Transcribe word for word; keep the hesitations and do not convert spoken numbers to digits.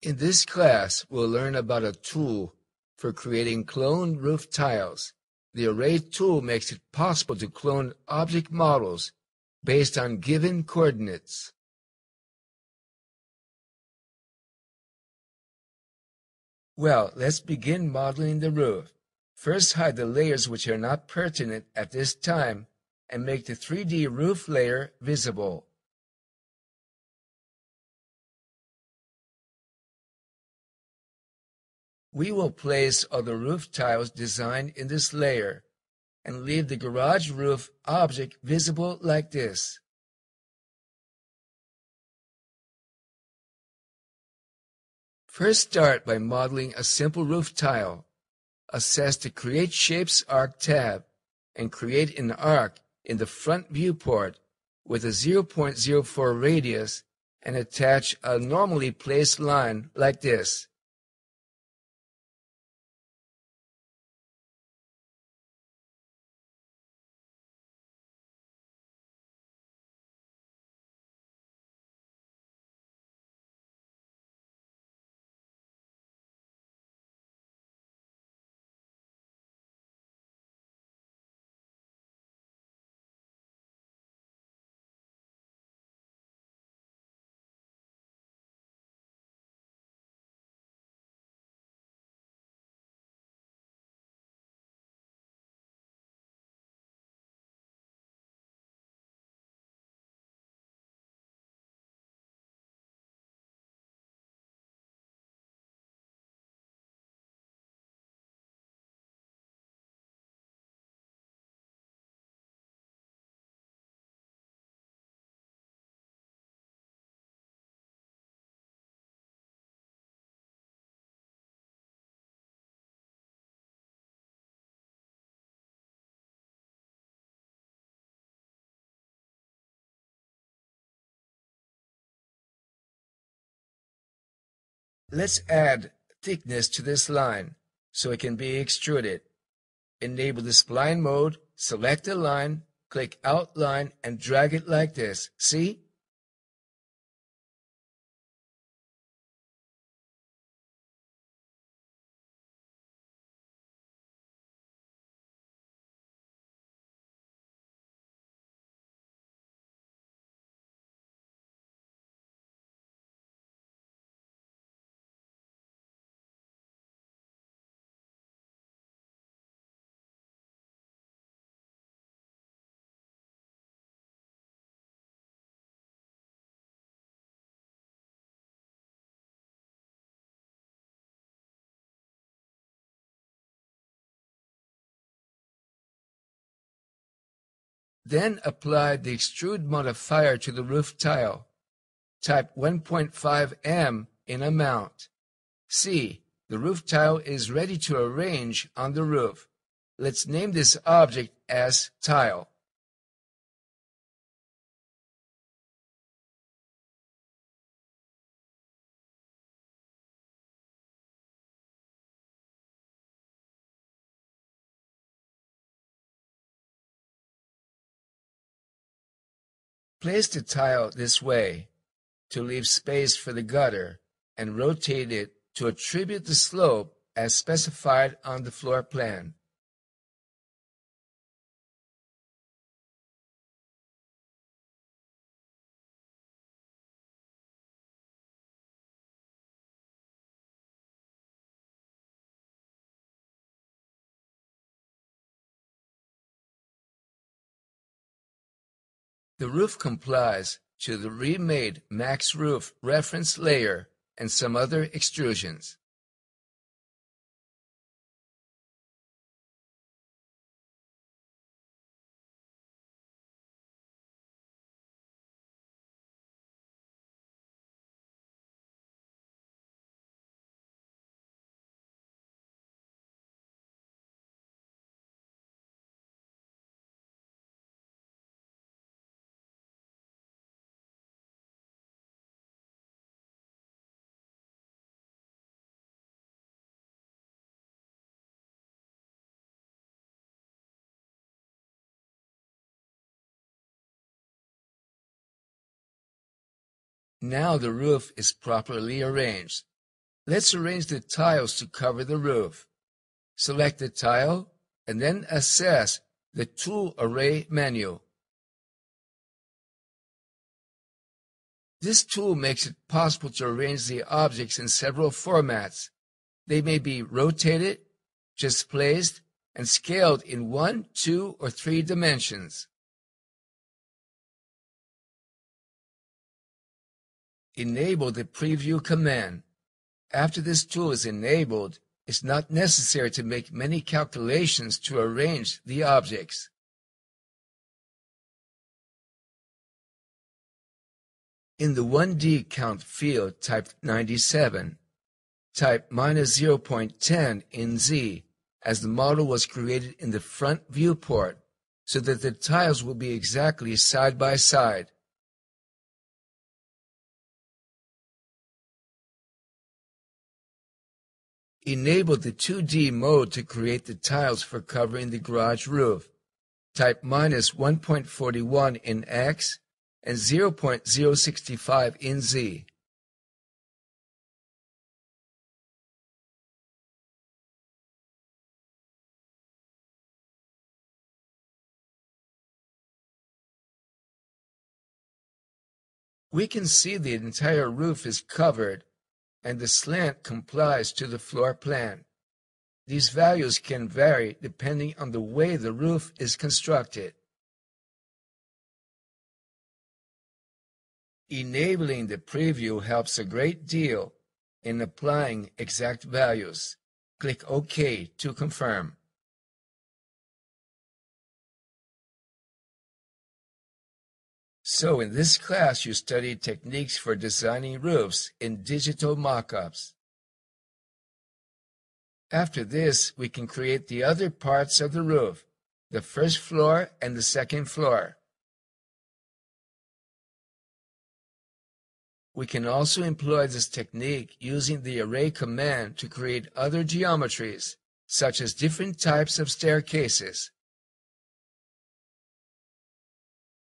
In this class, we'll learn about a tool for creating cloned roof tiles. The array tool makes it possible to clone object models based on given coordinates. Well, let's begin modeling the roof. First, hide the layers which are not pertinent at this time and make the three D roof layer visible. We will place all the roof tiles designed in this layer and leave the garage roof object visible like this. First, start by modeling a simple roof tile. Access the Create Shapes Arc tab and create an arc in the front viewport with a zero point zero four radius and attach a normally placed line like this. Let's add thickness to this line so it can be extruded. Enable the spline mode, select the line, click Outline, and drag it like this. See? Then apply the extrude modifier to the roof tile. Type one point five M in amount. See, the roof tile is ready to arrange on the roof. Let's name this object as Tile. Place the tile this way to leave space for the gutter and rotate it to attribute the slope as specified on the floor plan. The roof complies to the remade Max Roof reference layer and some other extrusions. Now the roof is properly arranged. Let's arrange the tiles to cover the roof. Select the tile and then access the Tool Array menu. This tool makes it possible to arrange the objects in several formats. They may be rotated, just placed, and scaled in one, two, or three dimensions. Enable the Preview command. After this tool is enabled, it's not necessary to make many calculations to arrange the objects. In the one D count field, type ninety-seven. Type minus zero point one zero in Z, as the model was created in the front viewport, so that the tiles will be exactly side by side. Enable the two D mode to create the tiles for covering the garage roof. Type minus one point four one in X and zero point zero six five in Z. We can see the entire roof is covered and the slant complies to the floor plan. These values can vary depending on the way the roof is constructed. Enabling the preview helps a great deal in applying exact values. Click OK to confirm. So in this class you studied techniques for designing roofs in digital mock-ups. After this, we can create the other parts of the roof, the first floor and the second floor. We can also employ this technique using the array command to create other geometries, such as different types of staircases.